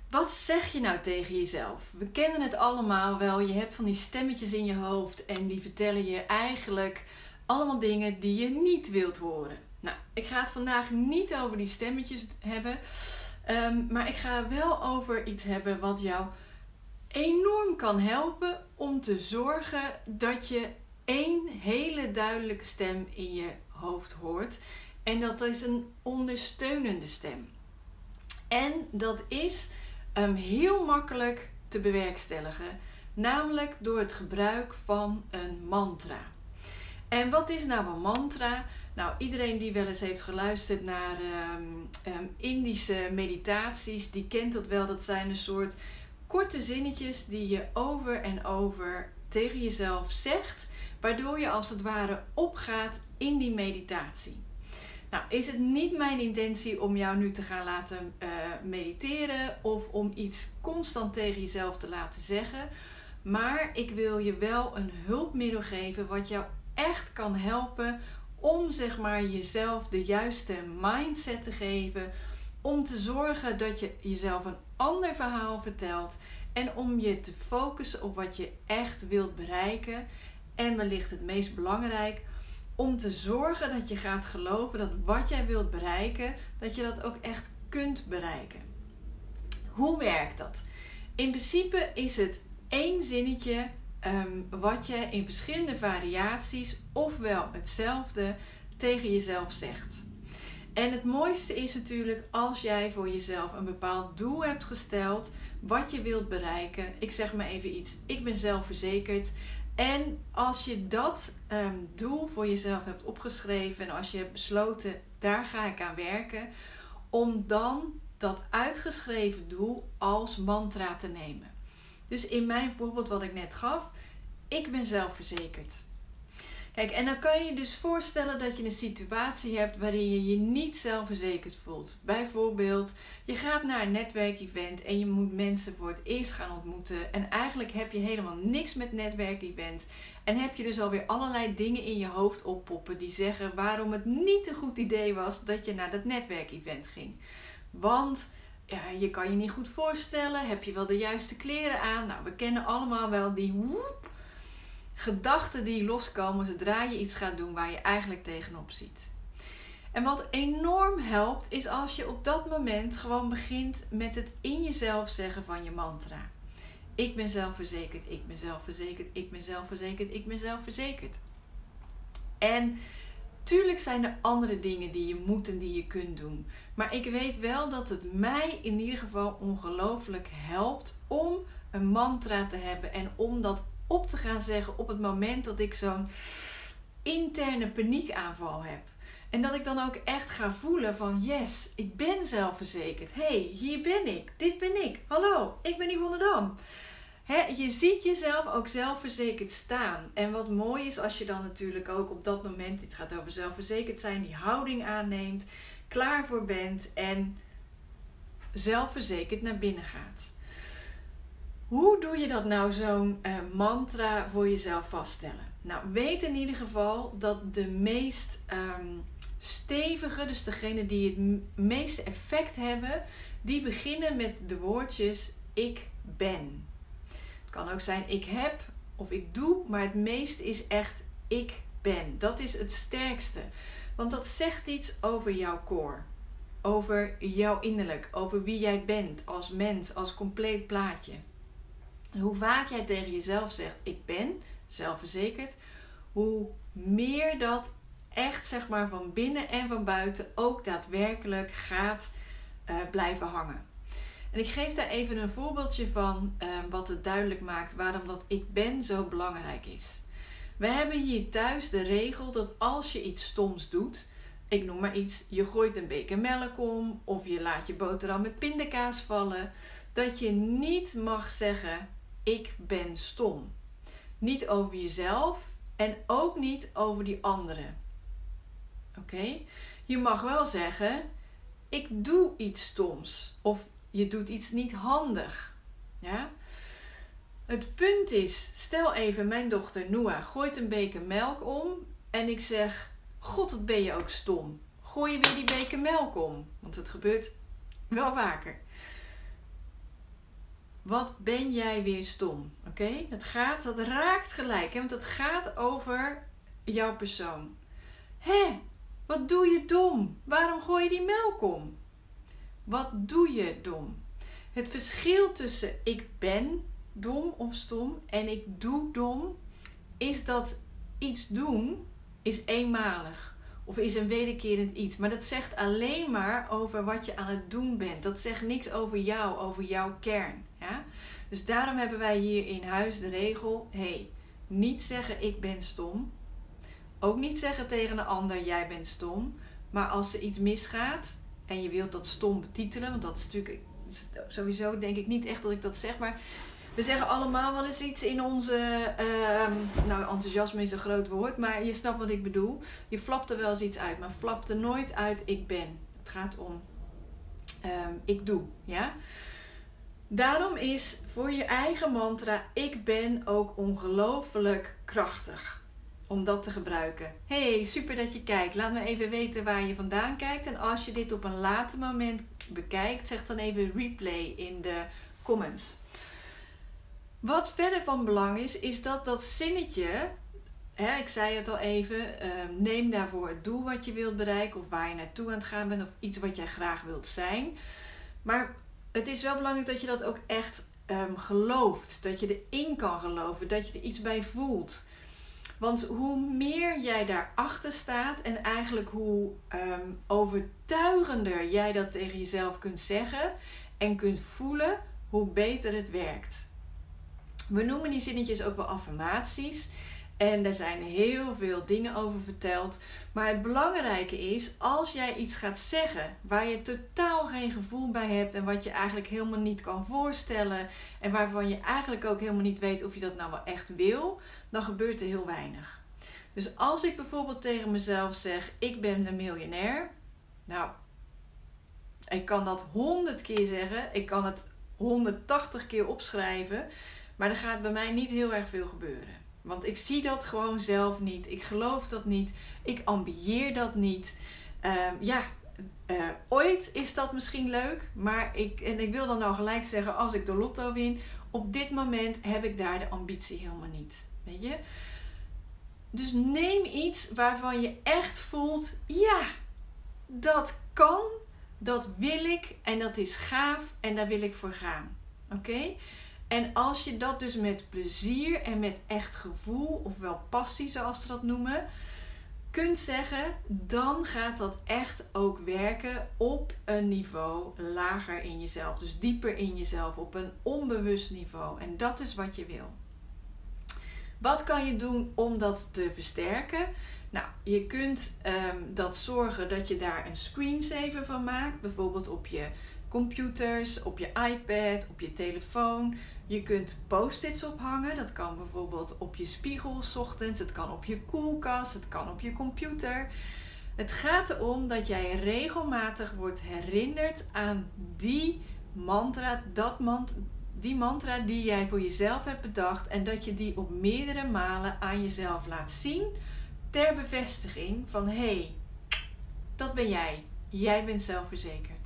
Wat zeg je nou tegen jezelf? We kennen het allemaal wel. Je hebt van die stemmetjes in je hoofd en die vertellen je eigenlijk allemaal dingen die je niet wilt horen. Nou, ik ga het vandaag niet over die stemmetjes hebben. Maar ik ga wel over iets hebben wat jou enorm kan helpen om te zorgen dat je één hele duidelijke stem in je hoofd hoort. En dat is een ondersteunende stem. En dat is heel makkelijk te bewerkstelligen. Namelijk door het gebruik van een mantra. En wat is nou een mantra? Nou, iedereen die wel eens heeft geluisterd naar Indische meditaties, die kent dat wel. Dat zijn een soort korte zinnetjes die je over en over tegen jezelf zegt, waardoor je als het ware opgaat in die meditatie. Nou, is het niet mijn intentie om jou nu te gaan laten mediteren of om iets constant tegen jezelf te laten zeggen. Maar ik wil je wel een hulpmiddel geven wat jou echt kan helpen om zeg maar jezelf de juiste mindset te geven. Om te zorgen dat je jezelf een ander verhaal vertelt. En om je te focussen op wat je echt wilt bereiken. En wellicht het meest belangrijk, om te zorgen dat je gaat geloven dat wat jij wilt bereiken, dat je dat ook echt kunt bereiken. Hoe werkt dat? In principe is het één zinnetje wat je in verschillende variaties ofwel hetzelfde tegen jezelf zegt. En het mooiste is natuurlijk als jij voor jezelf een bepaald doel hebt gesteld, wat je wilt bereiken. Ik zeg maar even iets, ik ben zelfverzekerd. En als je dat doel voor jezelf hebt opgeschreven en als je hebt besloten, daar ga ik aan werken, om dan dat uitgeschreven doel als mantra te nemen. Dus in mijn voorbeeld wat ik net gaf, ik ben zelfverzekerd. Kijk, en dan kan je je dus voorstellen dat je een situatie hebt waarin je je niet zelfverzekerd voelt. Bijvoorbeeld, je gaat naar een netwerkevent en je moet mensen voor het eerst gaan ontmoeten. En eigenlijk heb je helemaal niks met netwerkevents. En heb je dus alweer allerlei dingen in je hoofd oppoppen die zeggen waarom het niet een goed idee was dat je naar dat netwerkevent ging. Want ja, je kan je niet goed voorstellen, heb je wel de juiste kleren aan? Nou, we kennen allemaal wel die gedachten die loskomen zodra je iets gaat doen waar je eigenlijk tegenop ziet. En wat enorm helpt is als je op dat moment gewoon begint met het in jezelf zeggen van je mantra. Ik ben zelfverzekerd, ik ben zelfverzekerd, ik ben zelfverzekerd, ik ben zelfverzekerd. En tuurlijk zijn er andere dingen die je moet en die je kunt doen. Maar ik weet wel dat het mij in ieder geval ongelooflijk helpt om een mantra te hebben en om dat op te gaan zeggen op het moment dat ik zo'n interne paniekaanval heb. En dat ik dan ook echt ga voelen van yes, ik ben zelfverzekerd. Hey, hier ben ik. Dit ben ik. Hallo, ik ben Yvonne Dam. Je ziet jezelf ook zelfverzekerd staan. En wat mooi is als je dan natuurlijk ook op dat moment, dit gaat over zelfverzekerd zijn, die houding aanneemt, klaar voor bent en zelfverzekerd naar binnen gaat. Hoe doe je dat nou, zo'n mantra voor jezelf vaststellen? Nou, weet in ieder geval dat de meest stevige, dus degene die het meeste effect hebben, die beginnen met de woordjes ik ben. Het kan ook zijn ik heb of ik doe, maar het meeste is echt ik ben. Dat is het sterkste. Want dat zegt iets over jouw core. Over jouw innerlijk. Over wie jij bent als mens, als compleet plaatje. Hoe vaak jij tegen jezelf zegt ik ben zelfverzekerd, hoe meer dat echt zeg maar van binnen en van buiten ook daadwerkelijk gaat blijven hangen. En ik geef daar even een voorbeeldje van wat het duidelijk maakt waarom dat ik ben zo belangrijk is. We hebben hier thuis de regel dat als je iets stoms doet, ik noem maar iets, je gooit een beker melk om of je laat je boterham met pindakaas vallen, dat je niet mag zeggen ik ben stom. Niet over jezelf en ook niet over die anderen. Oké? Je mag wel zeggen ik doe iets stoms of je doet iets niet handig. Ja? Het punt is, stel even mijn dochter Noah gooit een beker melk om en ik zeg, god wat ben je ook stom. Gooi je weer die beker melk om. Want het gebeurt wel vaker. wat ben jij weer stom? Oké? Dat raakt gelijk, hè? Want het gaat over jouw persoon. Hé, wat doe je dom? Waarom gooi je die melk om? Wat doe je dom? Het verschil tussen ik ben dom of stom en ik doe dom is dat iets doen is eenmalig of is een wederkerend iets. Maar dat zegt alleen maar over wat je aan het doen bent. Dat zegt niks over jou, over jouw kern. Ja? Dus daarom hebben wij hier in huis de regel, niet zeggen ik ben stom. Ook niet zeggen tegen een ander jij bent stom. Maar als er iets misgaat en je wilt dat stom betitelen, want dat is natuurlijk sowieso denk ik niet echt dat ik dat zeg, maar we zeggen allemaal wel eens iets in onze, enthousiasme is een groot woord, maar je snapt wat ik bedoel. Je flapt er wel eens iets uit, maar flapt er nooit uit ik ben. Het gaat om ik doe, ja. Daarom is voor je eigen mantra ik ben ook ongelooflijk krachtig om dat te gebruiken. Hey, super dat je kijkt. Laat me even weten waar je vandaan kijkt. En als je dit op een later moment bekijkt, zeg dan even replay in de comments. Wat verder van belang is dat zinnetje, ik zei het al even, neem daarvoor het doel wat je wilt bereiken of waar je naartoe aan het gaan bent of iets wat jij graag wilt zijn. Maar het is wel belangrijk dat je dat ook echt gelooft, dat je erin kan geloven, dat je er iets bij voelt. Want hoe meer jij daarachter staat en eigenlijk hoe overtuigender jij dat tegen jezelf kunt zeggen en kunt voelen, hoe beter het werkt. We noemen die zinnetjes ook wel affirmaties. En daar zijn heel veel dingen over verteld. Maar het belangrijke is, als jij iets gaat zeggen waar je totaal geen gevoel bij hebt en wat je eigenlijk helemaal niet kan voorstellen en waarvan je eigenlijk ook helemaal niet weet of je dat nou wel echt wil, dan gebeurt er heel weinig. Dus als ik bijvoorbeeld tegen mezelf zeg, ik ben een miljonair. Nou, ik kan dat 100 keer zeggen. Ik kan het 180 keer opschrijven. Maar er gaat bij mij niet heel erg veel gebeuren. Want ik zie dat gewoon zelf niet. Ik geloof dat niet. Ik ambieer dat niet. Ooit is dat misschien leuk. Maar ik wil dan nou gelijk zeggen, als ik de lotto win, op dit moment heb ik daar de ambitie helemaal niet. Weet je? Dus neem iets waarvan je echt voelt, ja, dat kan, dat wil ik en dat is gaaf en daar wil ik voor gaan. Oké? En als je dat dus met plezier en met echt gevoel, ofwel passie zoals ze dat noemen, kunt zeggen, dan gaat dat echt ook werken op een niveau lager in jezelf. Dus dieper in jezelf, op een onbewust niveau. En dat is wat je wil. Wat kan je doen om dat te versterken? Nou, je kunt dat zorgen dat je daar een screensaver van maakt. Bijvoorbeeld op je computers, op je iPad, op je telefoon. Je kunt post-its ophangen. Dat kan bijvoorbeeld op je spiegel 's ochtends. Het kan op je koelkast. Het kan op je computer. Het gaat erom dat jij regelmatig wordt herinnerd aan die mantra, die mantra die jij voor jezelf hebt bedacht. En dat je die op meerdere malen aan jezelf laat zien. Ter bevestiging van, hé, dat ben jij. Jij bent zelfverzekerd.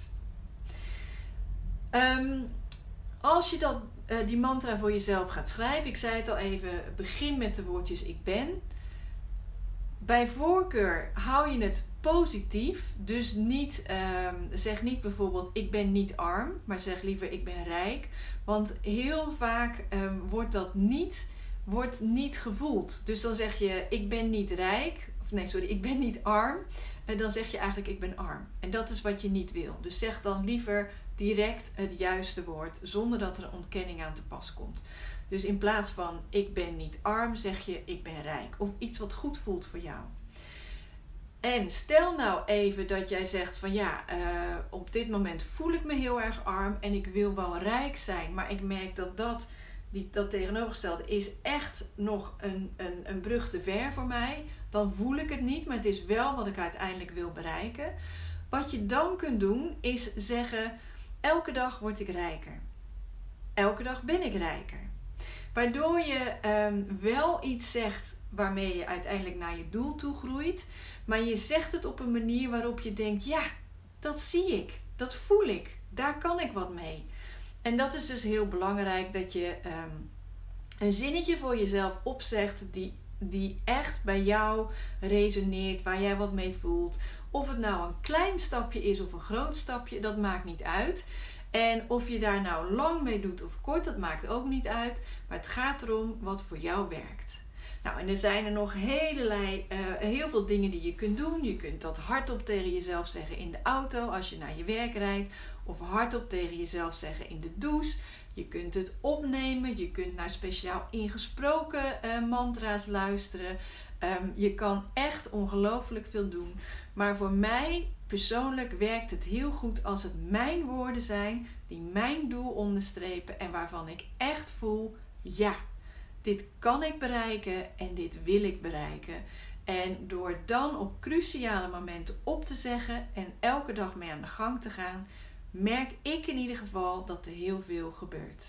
Als je die mantra voor jezelf gaat schrijven, ik zei het al even, begin met de woordjes ik ben. Bij voorkeur hou je het positief, dus zeg niet bijvoorbeeld ik ben niet arm, maar zeg liever ik ben rijk. Want heel vaak wordt dat niet gevoeld. Dus dan zeg je ik ben niet rijk, ik ben niet arm. En dan zeg je eigenlijk ik ben arm. En dat is wat je niet wil. Dus zeg dan liever direct het juiste woord, zonder dat er een ontkenning aan te pas komt. Dus in plaats van ik ben niet arm, zeg je ik ben rijk. Of iets wat goed voelt voor jou. En stel nou even dat jij zegt van op dit moment voel ik me heel erg arm en ik wil wel rijk zijn. Maar ik merk dat tegenovergestelde is echt nog een brug te ver voor mij. Dan voel ik het niet, maar het is wel wat ik uiteindelijk wil bereiken. Wat je dan kunt doen is zeggen, elke dag word ik rijker. Elke dag ben ik rijker. Waardoor je wel iets zegt waarmee je uiteindelijk naar je doel toe groeit. Maar je zegt het op een manier waarop je denkt, ja, dat zie ik. Dat voel ik. Daar kan ik wat mee. En dat is dus heel belangrijk, dat je een zinnetje voor jezelf opzegt die echt bij jou resoneert, waar jij wat mee voelt. Of het nou een klein stapje is of een groot stapje, dat maakt niet uit. En of je daar nou lang mee doet of kort, dat maakt ook niet uit. Maar het gaat erom wat voor jou werkt. Nou, en er zijn er nog heel veel dingen die je kunt doen. Je kunt dat hardop tegen jezelf zeggen in de auto als je naar je werk rijdt. Of hardop tegen jezelf zeggen in de douche. Je kunt het opnemen. Je kunt naar speciaal ingesproken mantra's luisteren. Je kan echt ongelooflijk veel doen. Maar voor mij persoonlijk werkt het heel goed als het mijn woorden zijn die mijn doel onderstrepen en waarvan ik echt voel, ja, dit kan ik bereiken en dit wil ik bereiken. En door dan op cruciale momenten op te zeggen en elke dag mee aan de gang te gaan, merk ik in ieder geval dat er heel veel gebeurt.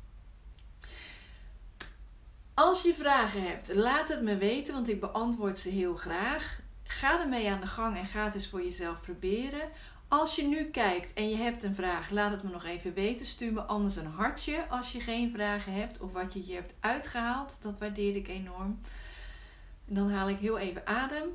Als je vragen hebt, laat het me weten, want ik beantwoord ze heel graag. Ga ermee aan de gang en ga het eens voor jezelf proberen. Als je nu kijkt en je hebt een vraag, laat het me nog even weten. Stuur me anders een hartje als je geen vragen hebt of wat je hier hebt uitgehaald. Dat waardeer ik enorm. En dan haal ik heel even adem.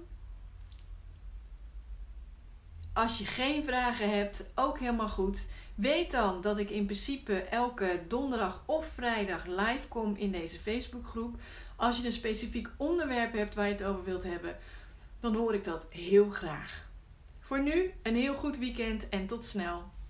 Als je geen vragen hebt, ook helemaal goed. Weet dan dat ik in principe elke donderdag of vrijdag live kom in deze Facebookgroep. Als je een specifiek onderwerp hebt waar je het over wilt hebben, dan hoor ik dat heel graag. Voor nu een heel goed weekend en tot snel.